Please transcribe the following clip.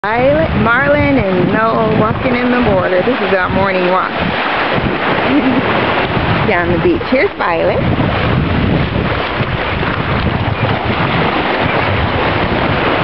Violet, Marlin, and Noah walking in the water. This is our morning walk down the beach. Here's Violet.